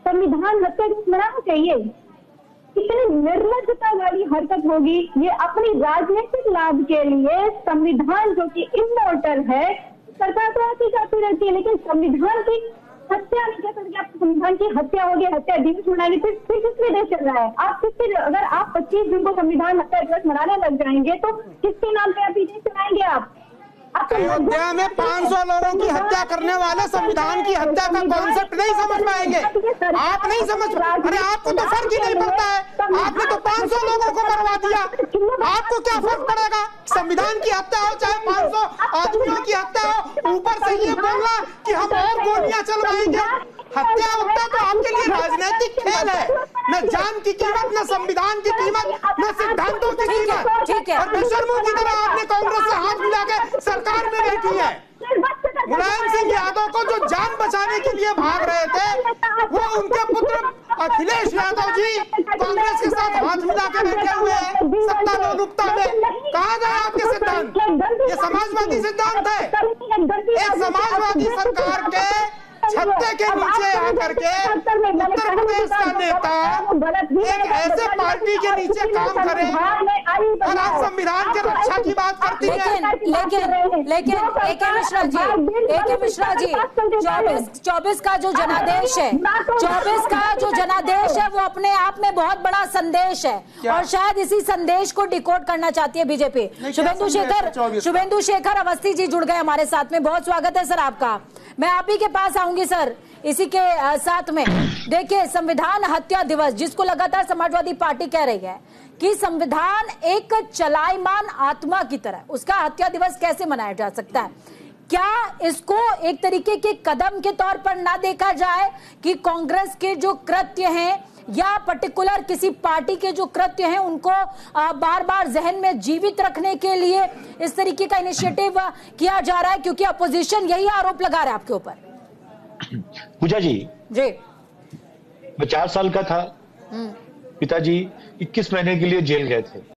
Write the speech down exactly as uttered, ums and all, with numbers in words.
संविधान हत्या दिवस मनाना चाहिए? कितनी निर्लज्जता वाली हरकत होगी ये। अपनी राजनीतिक लाभ के लिए संविधान जो कि इमॉर्टल है, सरकार तो ऐसी करती रहती है, लेकिन संविधान की हत्या नहीं कर सकती। आप संविधान की हत्या होगी, हत्या दिवस मनाएंगे, फिर फिर किसके देश चल रहा है? आप किसके, अगर आप पच्चीस जून को संविधान हत्या दिवस मनाने लग जाएंगे तो किसके नाम पे आप देश चलाएंगे? आप अयोध्या में पाँच सौ लोगों की हत्या करने वाले संविधान की हत्या का कॉन्सेप्ट नहीं समझ पाएंगे। आप नहीं समझ, अरे आपको तो फर्क ही नहीं पड़ता है। आपने तो पाँच सौ लोगों को मरवा दिया, आपको क्या फर्क पड़ेगा? संविधान की हत्या हो चाहे पाँच सौ आदमियों की हत्या हो, ऊपर से ये बोलना कि हम और गोलियां चलवाएंगे। हत्या हत्या तो आपके लिए राजनीतिक खेल है, न जान की कीमत, न संविधान की कीमत, न सिद्धांतों की कीमत। और बेशर्मों की तरह आपने कांग्रेस से हाथ मिला के सरकार में बैठी है। मुलायम सिंह यादव को जो जान बचाने के लिए भाग रहे थे, वो उनके पुत्र अखिलेश यादव जी कांग्रेस के साथ हाथ मिला के बैठे हुए हैं सत्ता लोलुपता में। कहाँ गए आपके सिद्धांत? ये समाजवादी सिद्धांत है। एक समाजवादी सरकार के छत्ते के नीचे आकर के उत्तर प्रदेश का नेता एक ऐसे पार्टी के नीचे काम करे और आप संविधान की रक्षा की बात करती हैं। लेकिन लेकिन लेकिन ए के मिश्रा जी, ए के मिश्रा जी, चौबीस चौबीस का जो जनादेश है, चौबीस का जो जनादेश है वो अपने आप में बहुत बड़ा संदेश है और शायद इसी संदेश को डिकोड करना चाहती है बीजेपी। शुभेंदु शेखर शुभेंदु शेखर अवस्थी जी जुड़ गए हमारे साथ में। बहुत स्वागत है सर आपका। मैं आप ही के पास आऊंगी सर इसी के साथ में। देखिए, संविधान हत्या दिवस जिसको लगातार समाजवादी पार्टी कह रही है कि संविधान एक चलायमान आत्मा की तरह, उसका हत्या दिवस कैसे मनाया जा सकता है? क्या इसको एक तरीके के कदम के तौर पर ना देखा जाए कि कांग्रेस के जो कृत्य हैं या पर्टिकुलर किसी पार्टी के जो कृत्य हैं उनको बार बार जहन में जीवित रखने के लिए इस तरीके का इनिशिएटिव किया जा रहा है? क्योंकि अपोजिशन यही आरोप लगा रहा है आपके ऊपर। पूजा जी जी मैं चार साल का था, पिताजी इक्कीस महीने के लिए जेल गए थे।